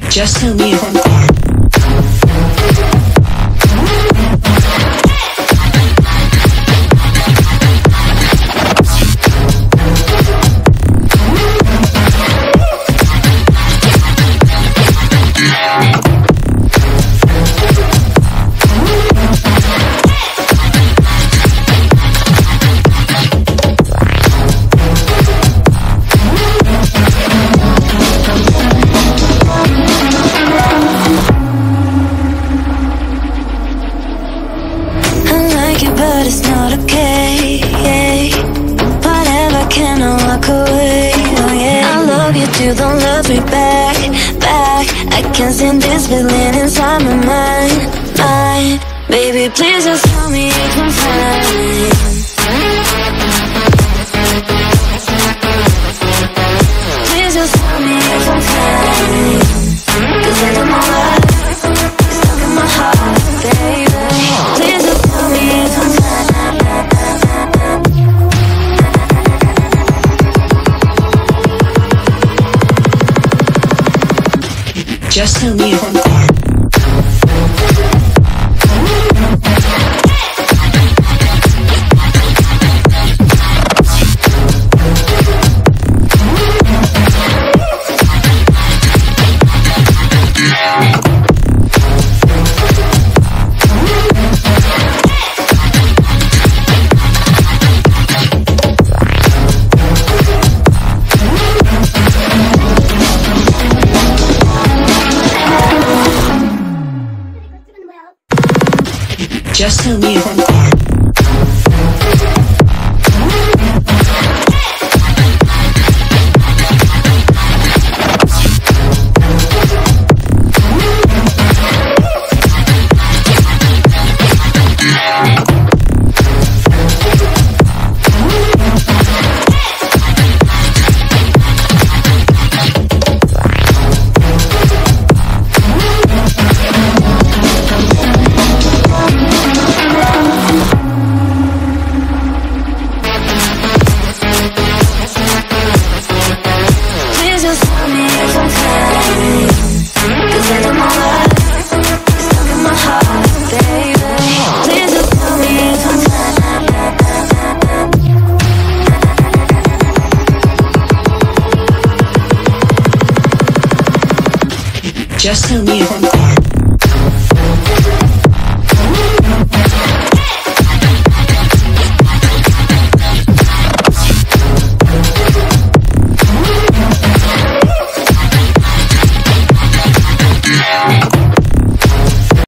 Just tell me if I'm but it's not okay. Whatever, can I walk away? Oh yeah, I love you too, don't love me back. I can't stand this feeling inside my mind. Baby, please just tell me if I'm fine. Please just tell me if I'm fine, 'cause I don't know why it's stuck in my heart, baby. Please just tell me if I'm fine. Just tell me if I'm fine. Just tell me if I'm fine. Just tell me if I'm fine.